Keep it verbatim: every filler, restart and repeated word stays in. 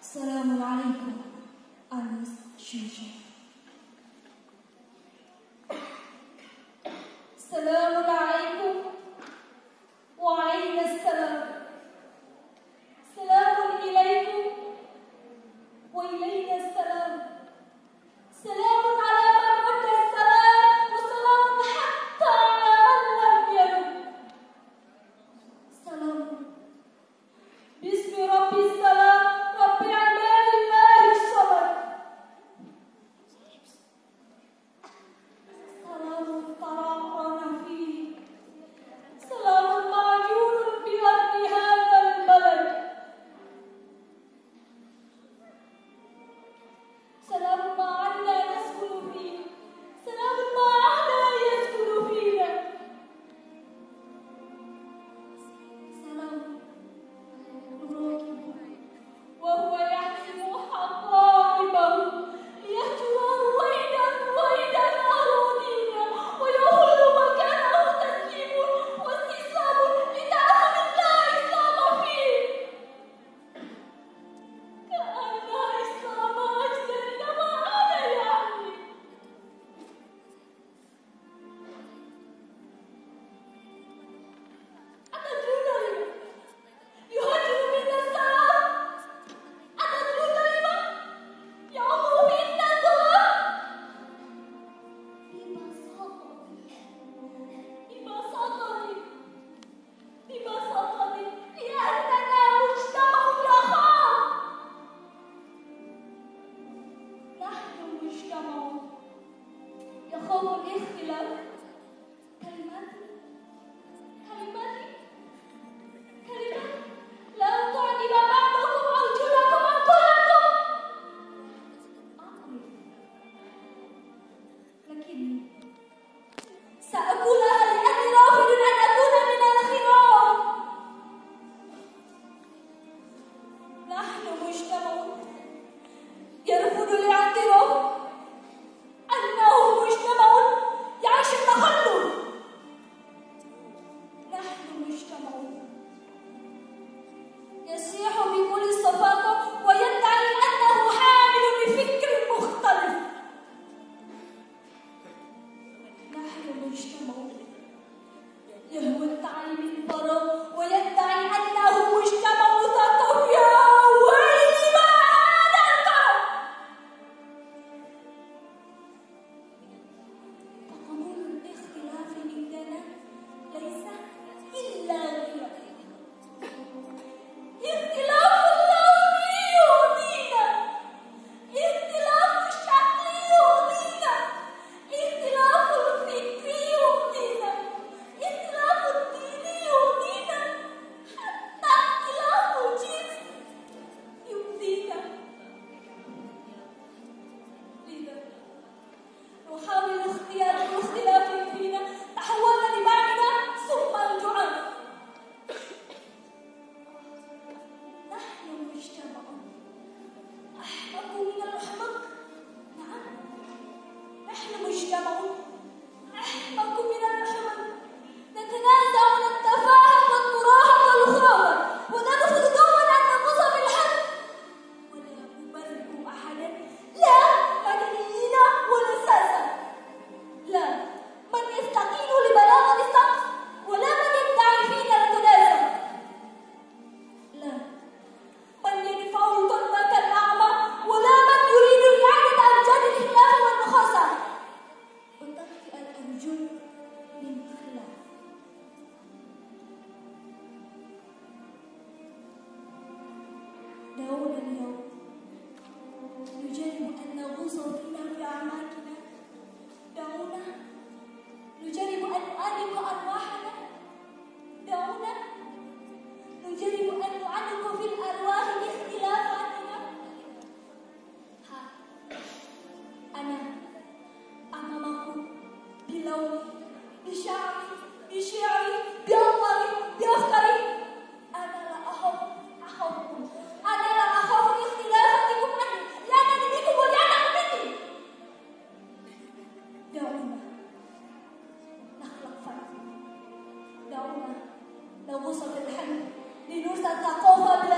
السلام عليكم أنس شيشة. السلام عليكم وعلينا السلام. سلام إليكم وإلينا السلام. سلام على من رد السلام، وسلام حتى على من لم يرد. سلام باسم رب السلام، رب عباد الله الصمد. سلام تراعون فيه، سلام معجون بأرض هذا البلد. سلام ما عدنا نسكن فيه، سلام ما عدا يسكن فينا. سلام نراقبه وهو يحسب حقائبه ليهجر رويدا رويدا أراضينا، ويهل مكانه تسليم واستسلام لتعظم الله إسلام فيه. كأن إسلام أجدادنا ما أنا يعني. أتدرون لما يهاجر منا السلام؟ أتدرون لما يعم فينا الظلام؟ ببساطة ببساطة لأننا مجتمع يخاف. نحن مجتمع يخاف الاختلاف. كلماتي كلماتي كلماتي لا تعجب بعضكم أرجلكم أرجلكم. أعرف، لكني سأقولها لأني رافض أن أكون من الخراف. نحن مجتمع يرفض الاعتراف أنه مجتمع يعيش التخلف. نحن مجتمع يصيح بكل صفاقة ويدعي أنه حامل بفكر مختلف. نحن مجتمع يهوى التعليم الفراغ ويدعي أنه مجتمع ثقافي. ويل ما هذا الكرم. فقبول الاختلاف عندنا ليس إلا غيرة. اختلاف اللون يؤذينا، اختلاف الشكل يؤذينا، اختلاف الفكر يؤذينا، اختلاف الدين يؤذينا، حتى اختلاف الجنس يؤذينا. لذا نحاول اختيار الاختلاف فينا. تحولنا لبعضنا ثم الجوعان. نحن مجتمع أحمق من الأحمق. نعم، نحن مجتمع أحمق من الأحمق. نتنازع عن التفاهة والمراهقة والخرافة، ونرفض دوما أن نقص بالحد، ولا نبرئ أحدا، لا مدنيين ولا ساسة، لا من يستقيل لبلاغة السقف، ولا من يدعي فينا القداسة، لا من يدفع الظلم كالأعمى، ولا من يريد إعادة أمجاد الخلاف والنخاسة وتطفئ الأرجل للخلاف. دعونا اليوم نجرب أن نغوص فينا في أعماقنا. دعونا نجرب أن نؤنق أرواحنا. دعونا نجرب أن نعلق في الأرواح الاختلاف عننا. ها أنا أمامكم بلوني، بشعري، بشعري، بأنظري، بأفكاري. أنا لا أخاف أخافكم، أنا لا أخاف اختلافكم عني، لأنني بكم ولأنكم مني. دعونا نخلق فرق. دعونا نغوص في الحلم لنرسل ثقافة